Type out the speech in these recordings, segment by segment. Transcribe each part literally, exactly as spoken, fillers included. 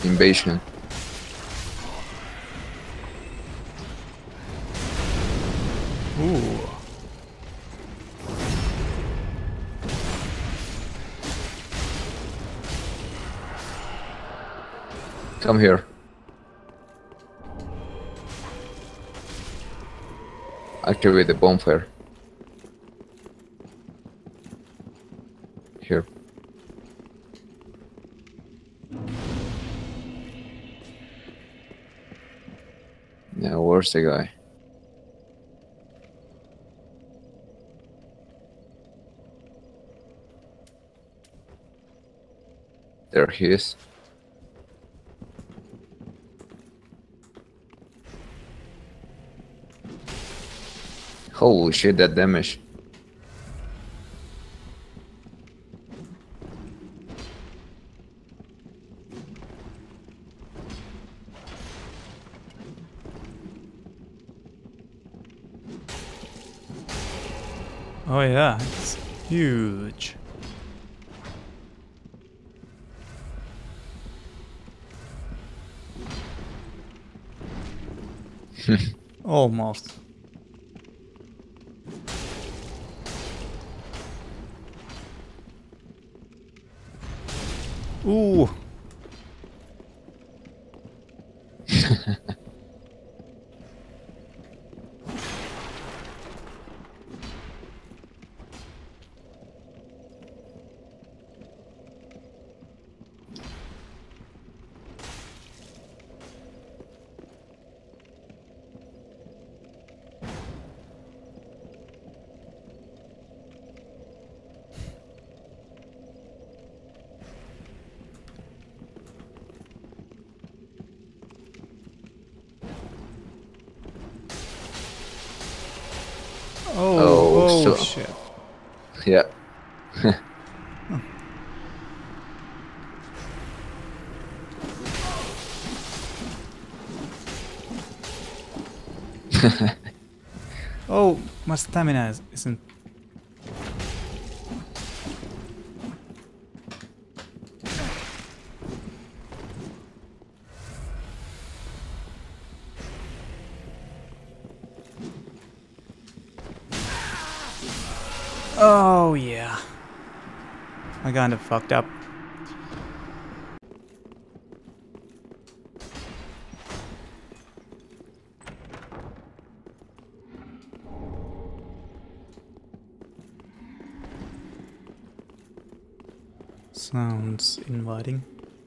invasion. Ooh. Come here. Activate the bonfire. Here. Now, where's the guy? There he is. Holy shit, that damage. Oh yeah, it's huge. Almost. Ooh. Oh, Oh, oh, so- shit. Yeah. Oh, my stamina is, isn't... Oh, yeah. I kind of fucked up. Sounds inviting.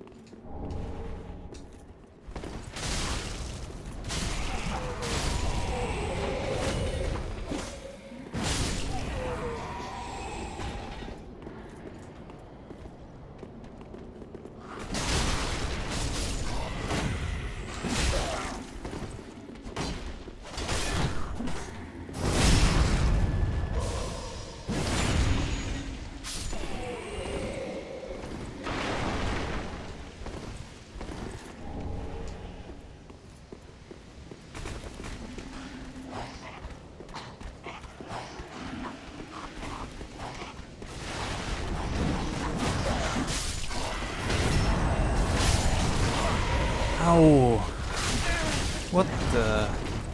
Ow! What the...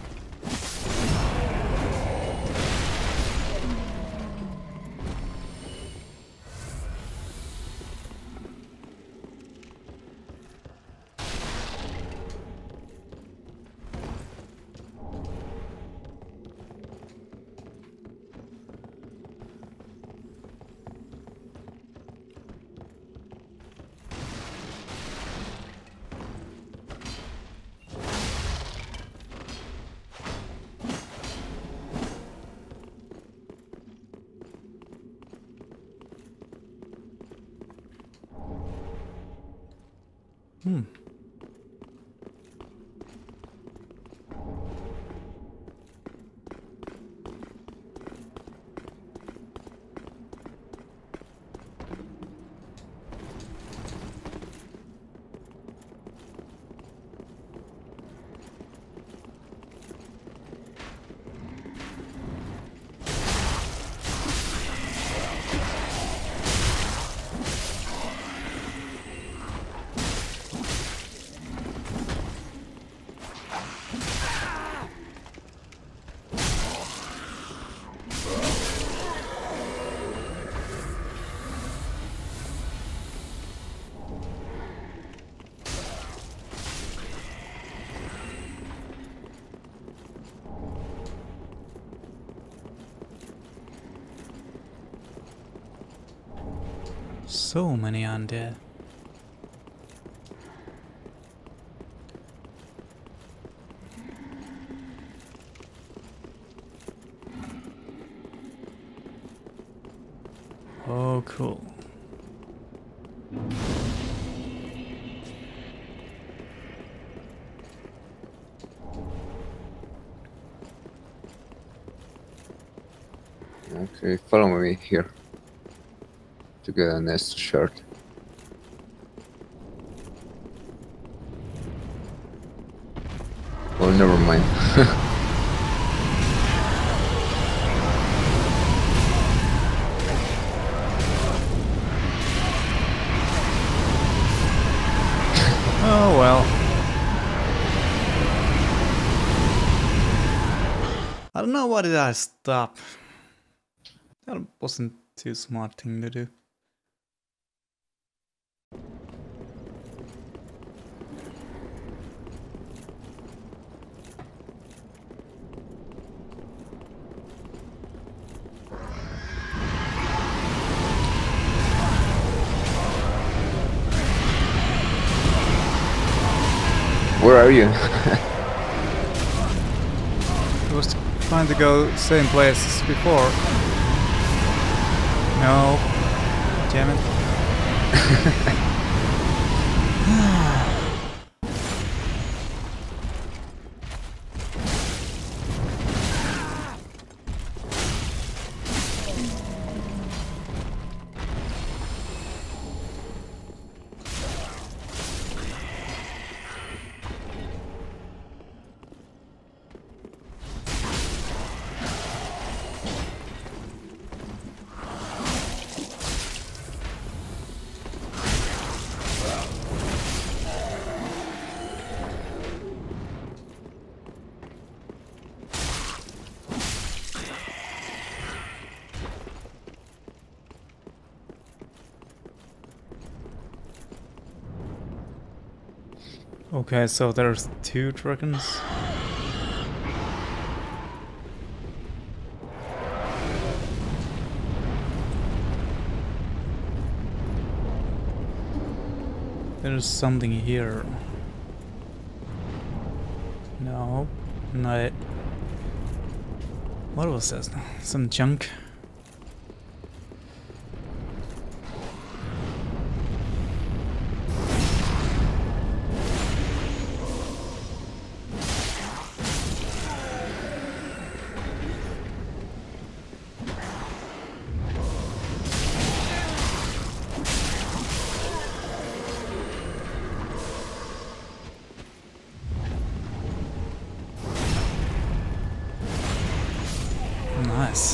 Hmm. so many undead. Oh, cool. Okay, follow me here to get a nest shard. Oh, never mind. Oh well. I don't know why did I stop. That wasn't too smart thing to do. Where are you? I was trying to go same place as before. No. Damn it. Okay, so there's two dragons. There's something here. No, not it. What was this? Some junk? Nice.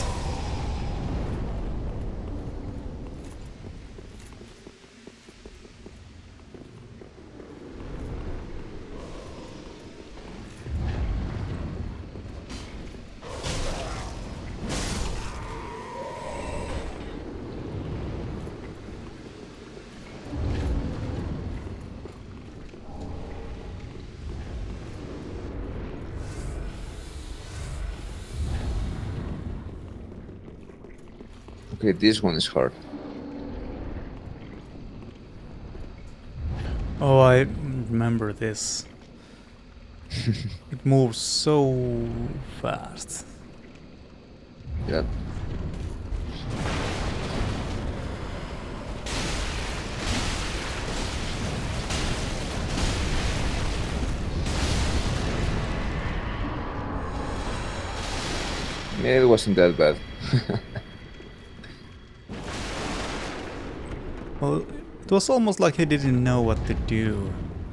Okay, this one is hard. Oh, I remember this. It moves so fast. Yeah. Yeah, it wasn't that bad. Well, it was almost like he didn't know what to do.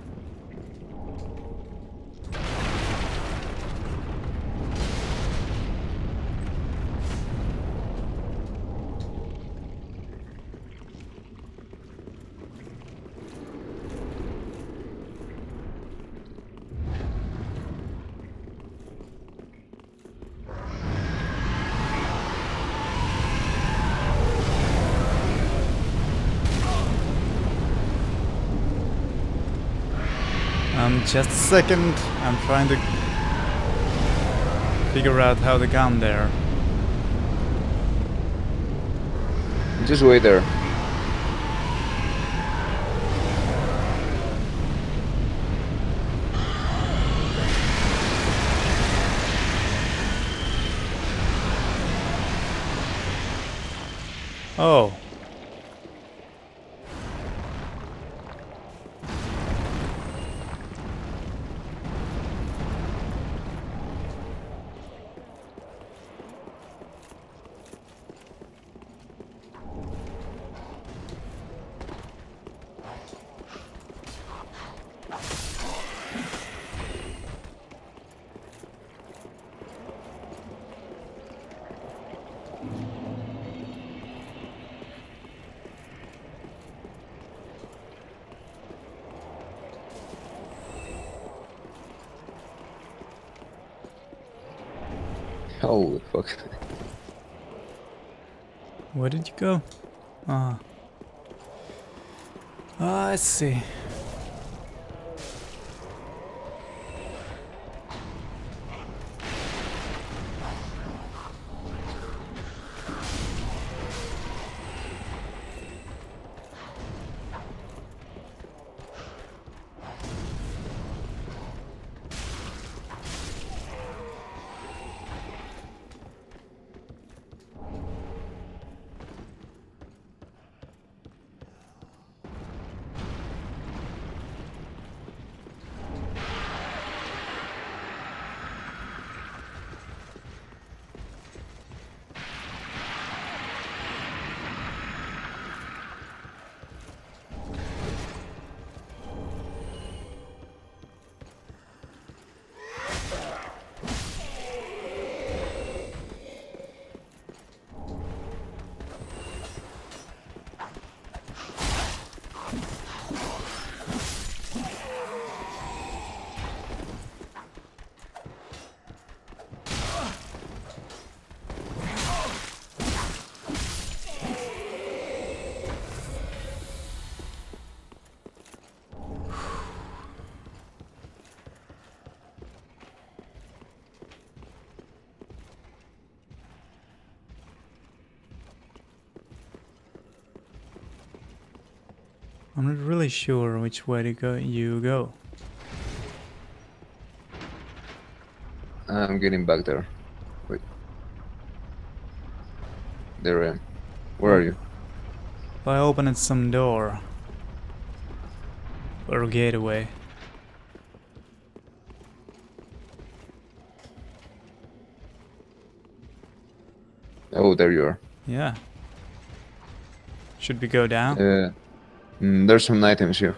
Um, just a second. I'm trying to figure out how to come there. Just wait there. Oh. Holy fuck. Where did you go? Ah. Ah, I see. I'm not really sure which way to go. You go. I'm getting back there. Wait. There I am. Where are you? If I opened some door or gateway. Oh, there you are. Yeah. Should we go down? Uh, mm, there's some items here.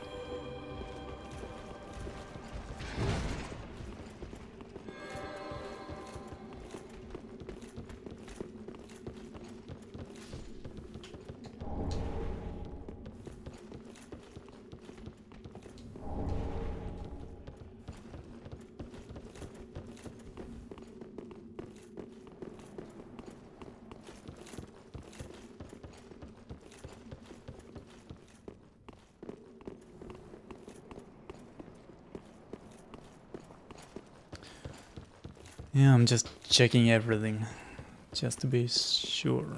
Yeah, I'm just checking everything, just to be sure.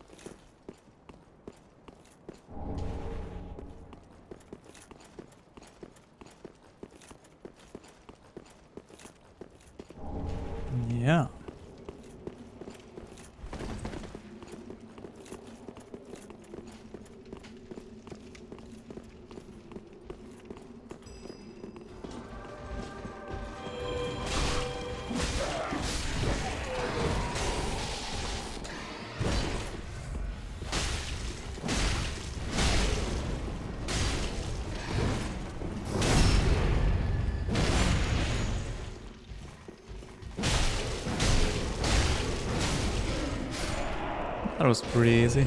Yeah. That was pretty easy.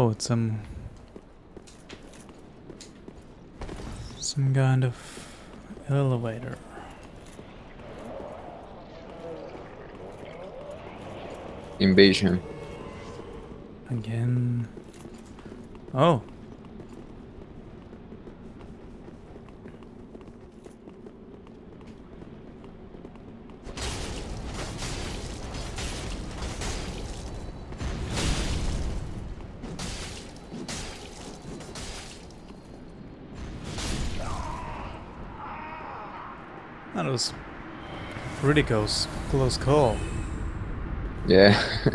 Oh, it's some some kind of elevator. Invasion. Again. Oh. That was pretty close, close call. Yeah.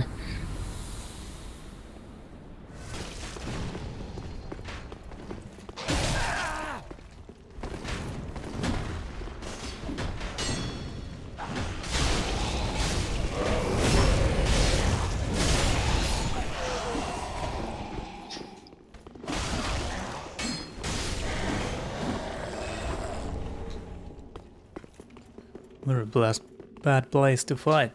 What a blast bad place to fight.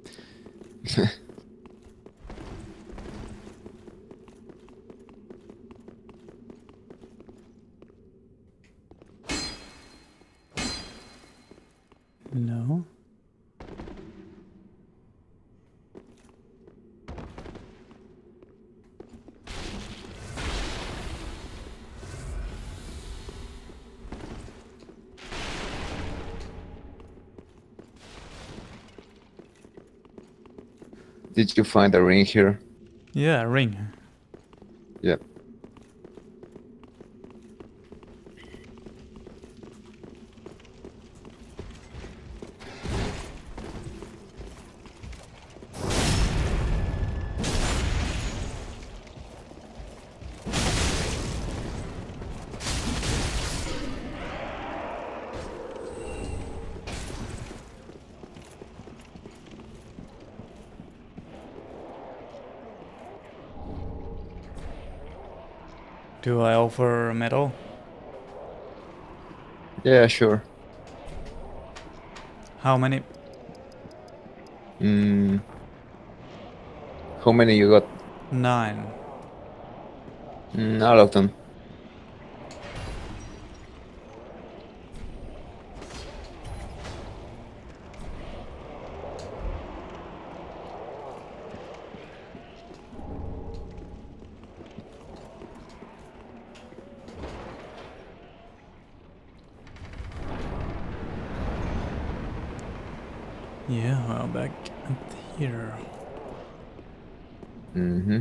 No. Did you find a ring here? Yeah, ring. Yep. Do I offer a medal? Yeah, sure. How many? Mm. How many you got? Nine. Mm, all of them. Yeah, well, back at here. Mm-hmm.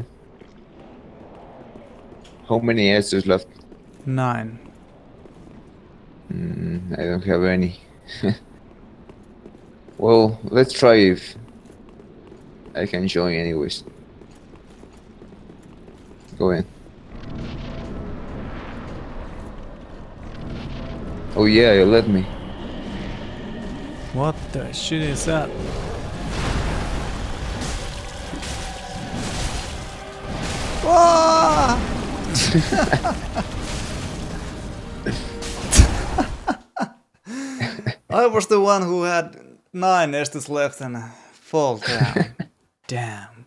How many answers left? Nine. Mm, I don't have any. Well, let's try if I can join anyways. Go in. Oh yeah, you let me. What the shit is that? Ah! I was the one who had nine Estus left and fall down. Damn.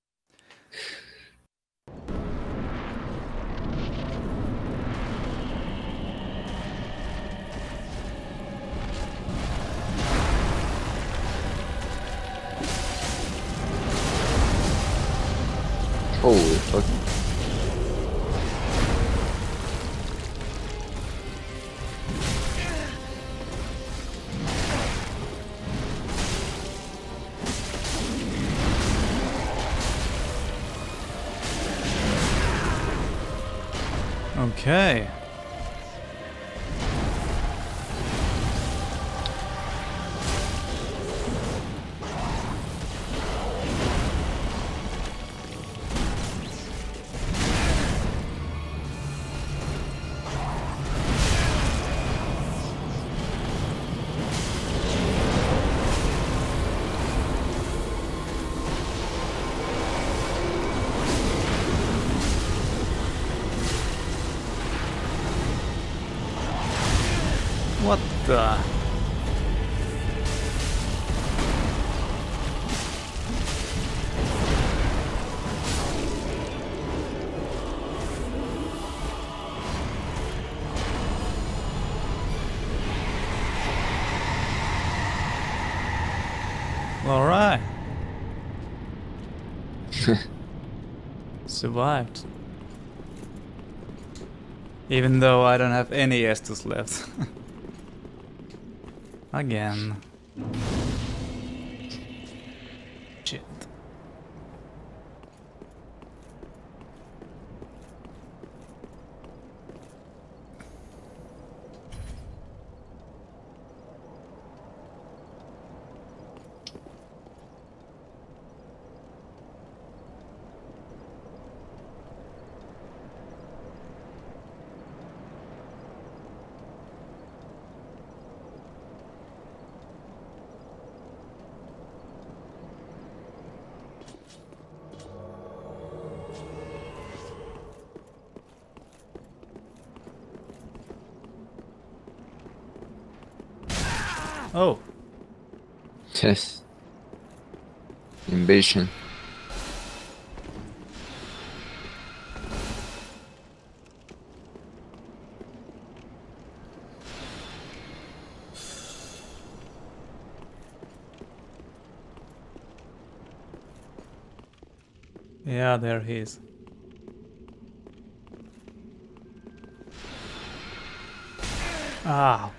Holy fuck. Okay. What the? Alright. Survived. Even though I don't have any Estus left. Again. Shit. Oh. Yes. Invasion. Yeah, there he is. Ah.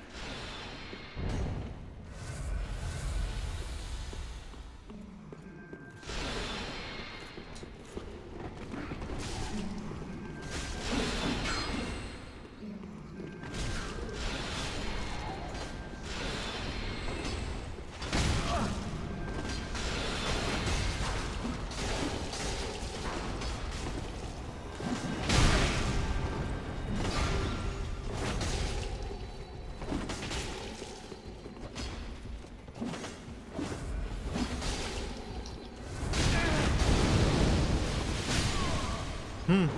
Hmm.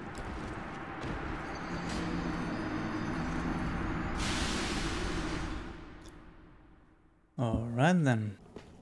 All right then.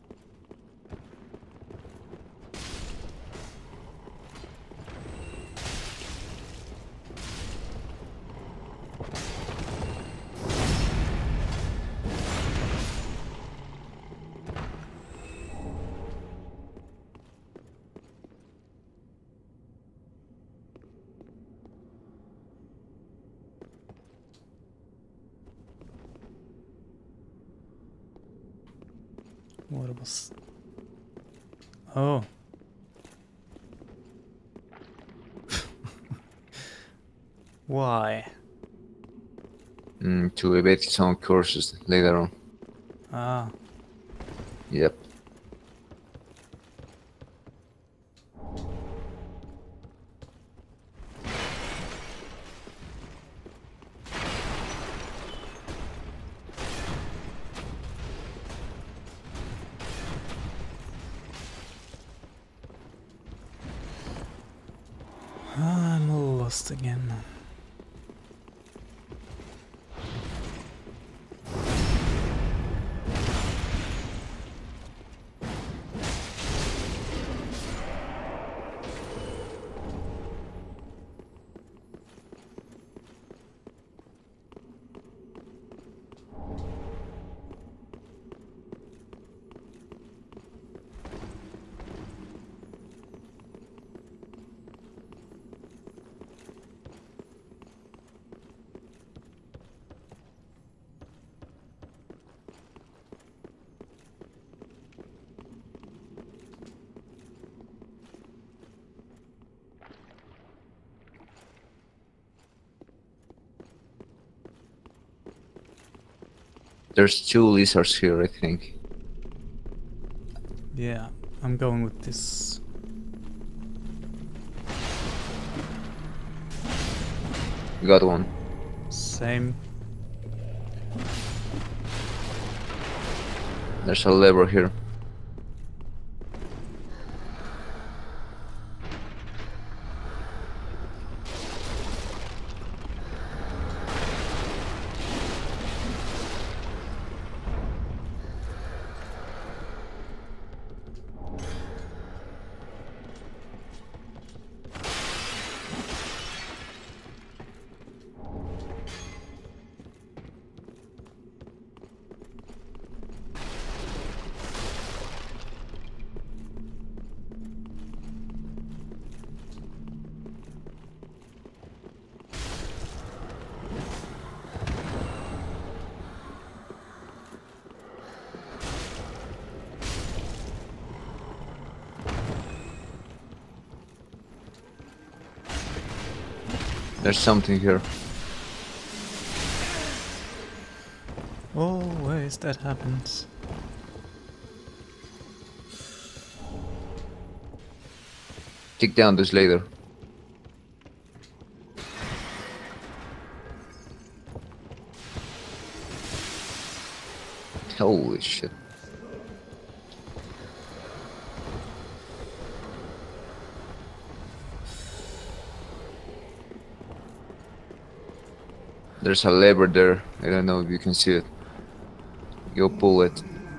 What was... Oh. Why? Mm, to evade some courses later on. Ah. Yep. I'm lost again. There's two lizards here, I think. Yeah, I'm going with this. Got one. Same. There's a lever here. There's something here. Always that happens. Take down this later. Holy shit. There's a lever there. I don't know if you can see it. Go pull it.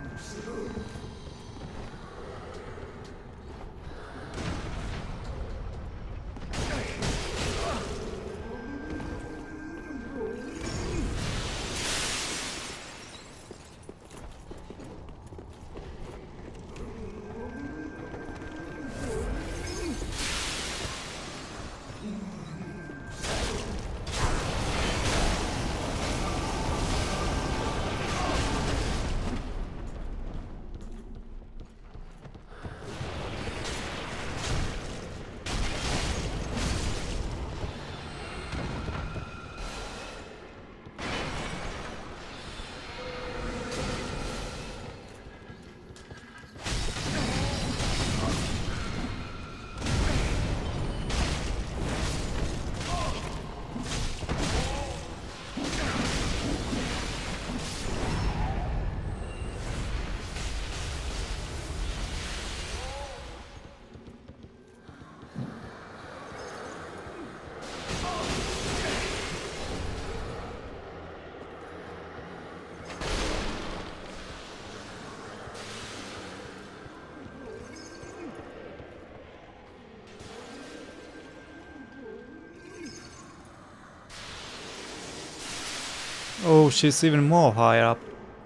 Oh, she's even more high up.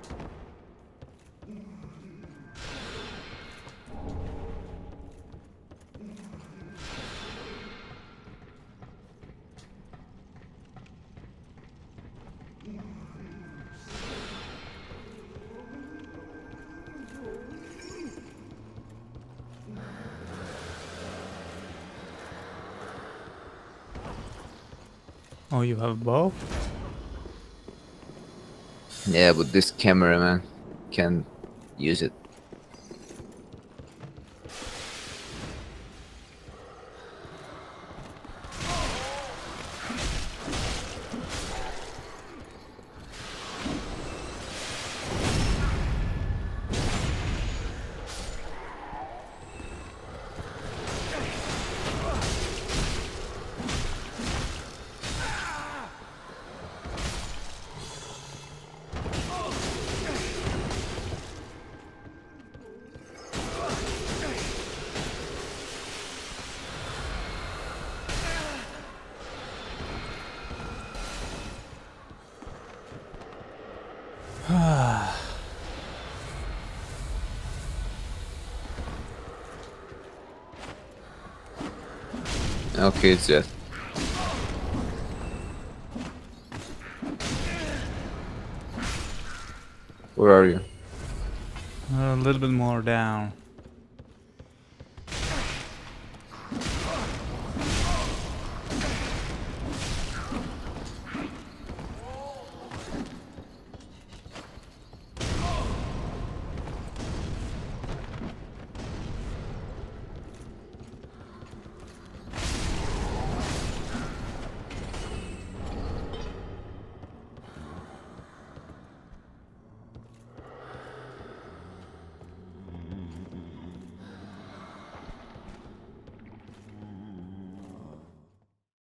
Oh, you have a bow? Yeah, but this cameraman can use it. Okay, it's dead. Where are you? A little bit more down.